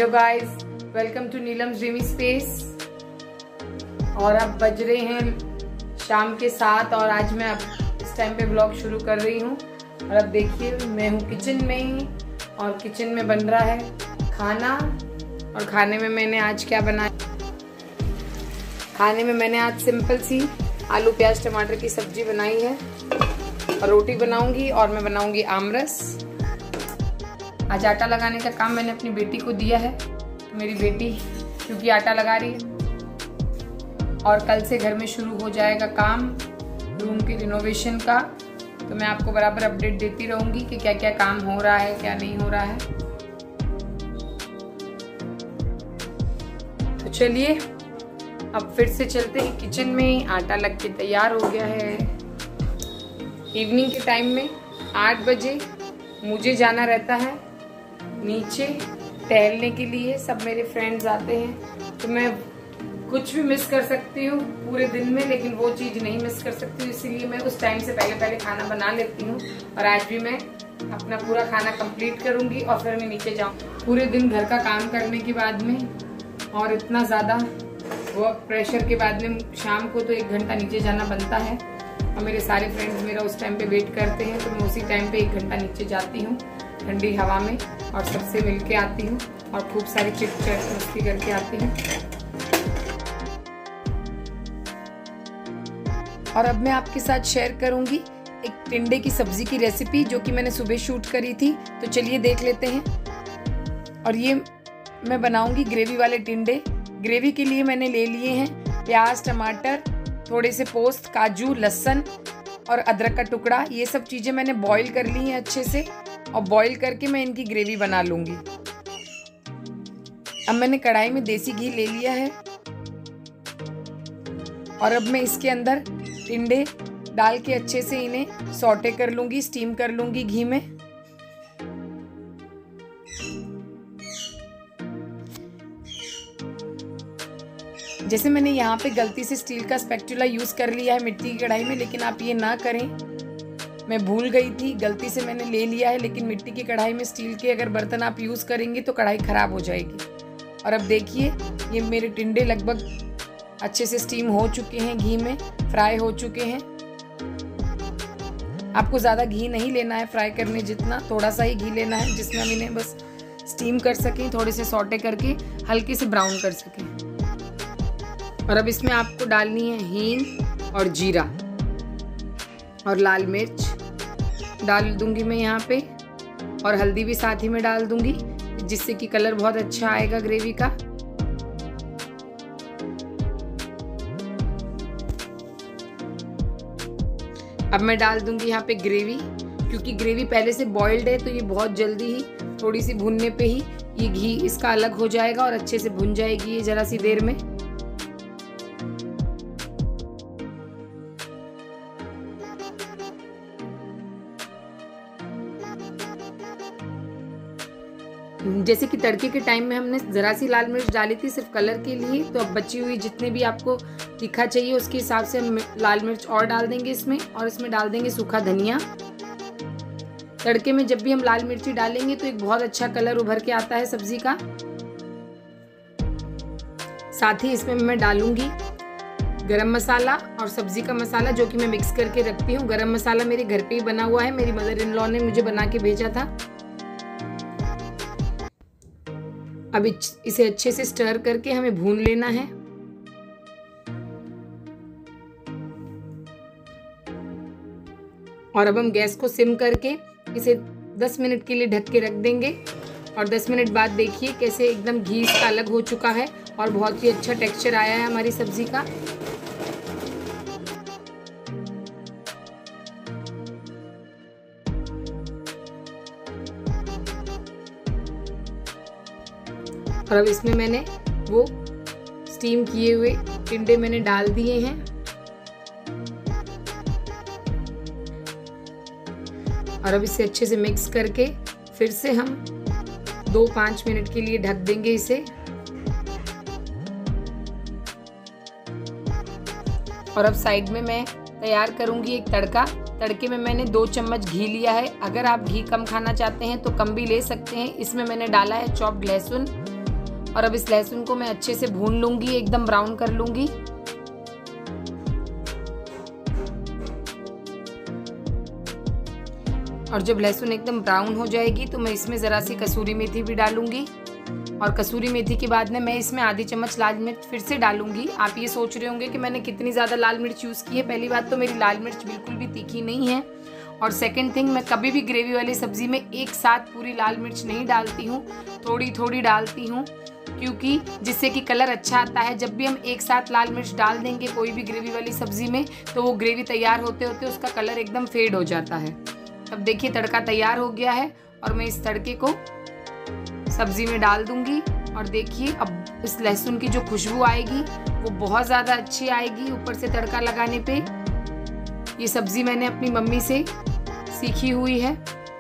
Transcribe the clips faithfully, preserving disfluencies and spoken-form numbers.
Hello guys, welcome to Neelam dreamy space. और अब बज रहे हैं शाम के सात और आज मैं अब इस टाइम पे ब्लॉग शुरू कर रही हूँ। और अब देखिए मैं हूँ किचन में ही और किचन में बन रहा है खाना। और खाने में मैंने आज क्या बनाया, खाने में मैंने आज सिंपल सी आलू प्याज टमाटर की सब्जी बनाई है और रोटी बनाऊंगी और मैं बनाऊंगी आमरस। आज आटा लगाने का काम मैंने अपनी बेटी को दिया है, तो मेरी बेटी क्योंकि आटा लगा रही है और कल से घर में शुरू हो जाएगा काम रूम के रिनोवेशन का। तो मैं आपको बराबर अपडेट देती रहूंगी कि क्या क्या काम हो रहा है क्या नहीं हो रहा है। तो चलिए अब फिर से चलते हैं किचन में। आटा लग के तैयार हो गया है। इवनिंग के टाइम में आठ बजे मुझे जाना रहता है नीचे टहलने के लिए। सब मेरे फ्रेंड्स आते हैं तो मैं कुछ भी मिस कर सकती हूँ पूरे दिन में, लेकिन वो चीज़ नहीं मिस कर सकती हूँ, इसीलिए मैं उस टाइम से पहले पहले खाना बना लेती हूँ। और आज भी मैं अपना पूरा खाना कंप्लीट करूँगी और फिर मैं नीचे जाऊँ। पूरे दिन घर का काम करने के बाद में और इतना ज़्यादा वर्क प्रेशर के बाद में शाम को तो एक घंटा नीचे जाना बनता है और मेरे सारे फ्रेंड्स मेरा उस टाइम पे वेट करते हैं। तो मैं उसी टाइम पे एक घंटा नीचे जाती हूँ ठंडी हवा में और सबसे मिलके आती हूँ और खूब सारी चिट चैट मस्ती करके आती हूँ। और अब मैं आपके साथ शेयर करूंगी एक टिंडे की सब्जी की रेसिपी जो कि मैंने सुबह शूट करी थी। तो चलिए देख लेते हैं। और ये मैं बनाऊंगी ग्रेवी वाले टिंडे। ग्रेवी के लिए मैंने ले लिए हैं प्याज, टमाटर, थोड़े से पोस्त, काजू, लहसुन और अदरक का टुकड़ा। ये सब चीज़ें मैंने बॉईल कर ली हैं अच्छे से और बॉईल करके मैं इनकी ग्रेवी बना लूँगी। अब मैंने कढ़ाई में देसी घी ले लिया है और अब मैं इसके अंदर टिंडे डाल के अच्छे से इन्हें सौटे कर लूँगी, स्टीम कर लूँगी घी में। जैसे मैंने यहाँ पे गलती से स्टील का स्पैचुला यूज़ कर लिया है मिट्टी की कढ़ाई में, लेकिन आप ये ना करें। मैं भूल गई थी, गलती से मैंने ले लिया है, लेकिन मिट्टी की कढ़ाई में स्टील के अगर बर्तन आप यूज़ करेंगे तो कढ़ाई ख़राब हो जाएगी। और अब देखिए ये मेरे टिंडे लगभग अच्छे से स्टीम हो चुके हैं, घी में फ्राई हो चुके हैं। आपको ज़्यादा घी नहीं लेना है फ्राई करने जितना, थोड़ा सा ही घी लेना है जिसमें हम इन्हें बस स्टीम कर सकें, थोड़े से सौटे करके हल्के से ब्राउन कर सकें। और अब इसमें आपको डालनी है हींग और जीरा और लाल मिर्च डाल दूंगी मैं यहाँ पे, और हल्दी भी साथ ही में डाल दूंगी जिससे कि कलर बहुत अच्छा आएगा ग्रेवी का। अब मैं डाल दूंगी यहाँ पे ग्रेवी, क्योंकि ग्रेवी पहले से बॉइल्ड है तो ये बहुत जल्दी ही थोड़ी सी भुनने पे ही ये घी इसका अलग हो जाएगा और अच्छे से भुन जाएगी ये जरा सी देर में। जैसे कि तड़के के टाइम में हमने ज़रा सी लाल मिर्च डाली थी सिर्फ कलर के लिए, तो अब बची हुई जितने भी आपको तीखा चाहिए उसके हिसाब से हम लाल मिर्च और डाल देंगे इसमें। और इसमें डाल देंगे सूखा धनिया। तड़के में जब भी हम लाल मिर्ची डालेंगे तो एक बहुत अच्छा कलर उभर के आता है सब्जी का। साथ ही इसमें मैं डालूंगी गरम मसाला और सब्जी का मसाला जो कि मैं मिक्स करके रखती हूँ। गरम मसाला मेरे घर पे ही बना हुआ है, मेरी मदर इन लॉ ने मुझे बना के भेजा था। अब इसे अच्छे से स्टर करके हमें भून लेना है। और अब हम गैस को सिम करके इसे दस मिनट के लिए ढक के रख देंगे। और दस मिनट बाद देखिए कैसे एकदम घी इसका अलग हो चुका है और बहुत ही अच्छा टेक्सचर आया है हमारी सब्जी का। और अब इसमें मैंने वो स्टीम किए हुए टिंडे मैंने डाल दिए हैं। और अब इसे अच्छे से मिक्स करके फिर से हम दो पाँच मिनट के लिए ढक देंगे इसे। और अब साइड में मैं तैयार करूंगी एक तड़का। तड़के में मैंने दो चम्मच घी लिया है। अगर आप घी कम खाना चाहते हैं तो कम भी ले सकते हैं। इसमें मैंने डाला है चॉप्ड लहसुन, और अब इस लहसुन को मैं अच्छे से भून लूंगी, एकदम ब्राउन कर लूंगी। और जब लहसुन एकदम ब्राउन हो जाएगी तो मैं इसमें ज़रा सी कसूरी मेथी भी डालूंगी। और कसूरी मेथी के बाद में मैं इसमें आधी चम्मच लाल मिर्च फिर से डालूंगी। आप ये सोच रहे होंगे कि मैंने कितनी ज़्यादा लाल मिर्च यूज़ की है। पहली बात तो मेरी लाल मिर्च बिल्कुल भी तीखी नहीं है, और सेकंड थिंग, मैं कभी भी ग्रेवी वाली सब्ज़ी में एक साथ पूरी लाल मिर्च नहीं डालती हूँ, थोड़ी थोड़ी डालती हूँ, क्योंकि जिससे कि कलर अच्छा आता है। जब भी हम एक साथ लाल मिर्च डाल देंगे कोई भी ग्रेवी वाली सब्ज़ी में, तो वो ग्रेवी तैयार होते होते उसका कलर एकदम फेड हो जाता है। अब देखिए तड़का तैयार हो गया है और मैं इस तड़के को सब्जी में डाल दूंगी। और देखिए अब इस लहसुन की जो खुशबू आएगी वो बहुत ज़्यादा अच्छी आएगी ऊपर से तड़का लगाने पे। ये सब्जी मैंने अपनी मम्मी से सीखी हुई है।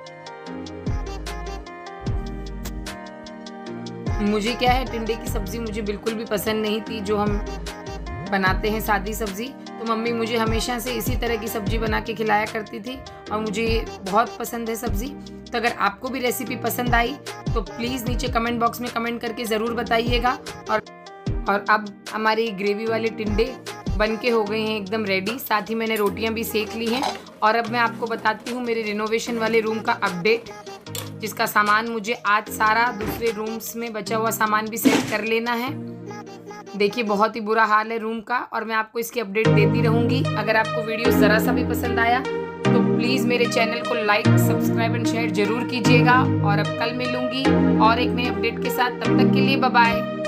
मुझे क्या है, टिंडे की सब्जी मुझे बिल्कुल भी पसंद नहीं थी जो हम बनाते हैं सादी सब्जी, तो मम्मी मुझे हमेशा से इसी तरह की सब्जी बना के खिलाया करती थी और मुझे बहुत पसंद है सब्जी। तो अगर आपको भी रेसिपी पसंद आई तो प्लीज़ नीचे कमेंट बॉक्स में कमेंट करके ज़रूर बताइएगा। और और अब हमारे ग्रेवी वाले टिंडे बन के हो गए हैं एकदम रेडी। साथ ही मैंने रोटियां भी सेक ली हैं। और अब मैं आपको बताती हूँ मेरे रिनोवेशन वाले रूम का अपडेट, जिसका सामान मुझे आज सारा दूसरे रूम्स में बचा हुआ सामान भी सेट कर लेना है। देखिए बहुत ही बुरा हाल है रूम का, और मैं आपको इसकी अपडेट देती रहूँगी। अगर आपको वीडियो ज़रा सा भी पसंद आया तो प्लीज़ मेरे चैनल को लाइक, सब्सक्राइब एंड शेयर जरूर कीजिएगा। और अब कल मिलूँगी और एक नए अपडेट के साथ, तब तक के लिए बाय बाय।